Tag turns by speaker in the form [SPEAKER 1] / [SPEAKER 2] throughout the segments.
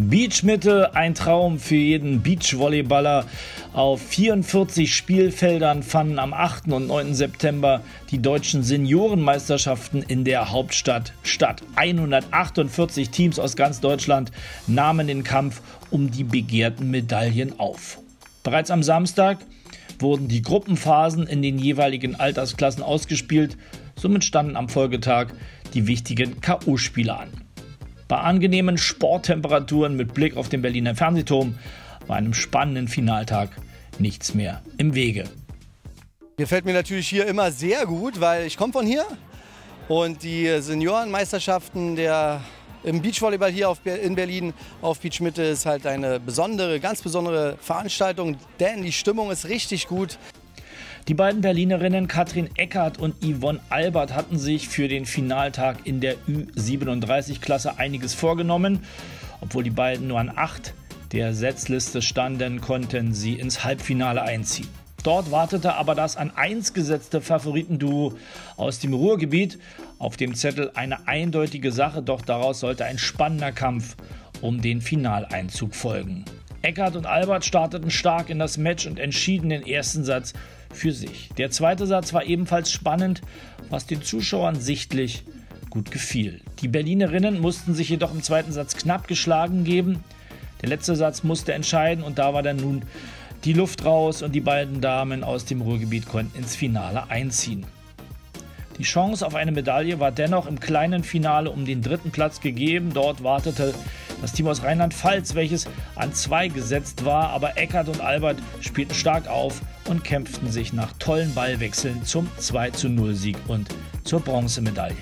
[SPEAKER 1] Beachmitte, ein Traum für jeden Beachvolleyballer. Auf 44 Spielfeldern fanden am 8. und 9. September die deutschen Seniorenmeisterschaften in der Hauptstadt statt. 148 Teams aus ganz Deutschland nahmen den Kampf um die begehrten Medaillen auf. Bereits am Samstag wurden die Gruppenphasen in den jeweiligen Altersklassen ausgespielt. Somit standen am Folgetag die wichtigen K.O.-Spiele an. Bei angenehmen Sporttemperaturen mit Blick auf den Berliner Fernsehturm war einem spannenden Finaltag nichts mehr im Wege.
[SPEAKER 2] Gefällt mir natürlich hier immer sehr gut, weil ich komme von hier und die Seniorenmeisterschaften im Beachvolleyball hier in Berlin auf Beachmitte ist halt eine ganz besondere Veranstaltung, denn die Stimmung ist richtig gut.
[SPEAKER 1] Die beiden Berlinerinnen Katrin Eckert und Yvonne Albert hatten sich für den Finaltag in der Ü37-Klasse einiges vorgenommen. Obwohl die beiden nur an 8 der Setzliste standen, konnten sie ins Halbfinale einziehen. Dort wartete aber das an 1 gesetzte Favoritenduo aus dem Ruhrgebiet. Auf dem Zettel eine eindeutige Sache, doch daraus sollte ein spannender Kampf um den Finaleinzug folgen. Eckert und Albert starteten stark in das Match und entschieden den ersten Satz für sich. Der zweite Satz war ebenfalls spannend, was den Zuschauern sichtlich gut gefiel. Die Berlinerinnen mussten sich jedoch im zweiten Satz knapp geschlagen geben. Der letzte Satz musste entscheiden und da war dann nun die Luft raus und die beiden Damen aus dem Ruhrgebiet konnten ins Finale einziehen. Die Chance auf eine Medaille war dennoch im kleinen Finale um den 3. Platz gegeben. Dort wartete das Team aus Rheinland-Pfalz, welches an 2 gesetzt war, aber Eckert und Albert spielten stark auf und kämpften sich nach tollen Ballwechseln zum 2:0-Sieg und zur Bronzemedaille.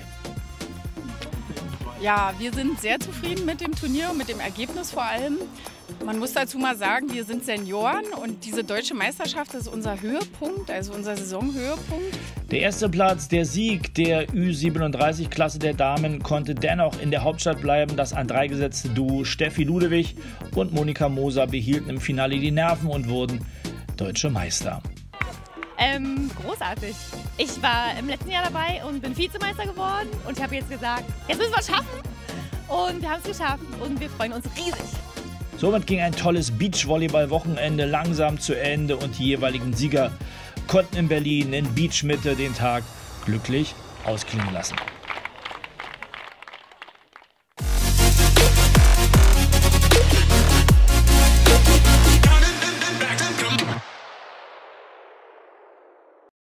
[SPEAKER 3] Ja, wir sind sehr zufrieden mit dem Turnier und mit dem Ergebnis vor allem. Man muss dazu mal sagen, wir sind Senioren und diese deutsche Meisterschaft ist unser Höhepunkt, also unser Saisonhöhepunkt.
[SPEAKER 1] Der erste Platz, der Sieg der Ü37-Klasse der Damen, konnte dennoch in der Hauptstadt bleiben. Das an 3 gesetzte Duo Steffi Ludewig und Monika Moser behielten im Finale die Nerven und wurden deutsche Meister.
[SPEAKER 4] Großartig. Ich war im letzten Jahr dabei und bin Vizemeister geworden und ich habe jetzt gesagt, jetzt müssen wir es schaffen. Und wir haben es geschafft und wir freuen uns riesig.
[SPEAKER 1] Somit ging ein tolles Beachvolleyball-Wochenende langsam zu Ende und die jeweiligen Sieger konnten in Berlin in Beachmitte den Tag glücklich ausklingen lassen.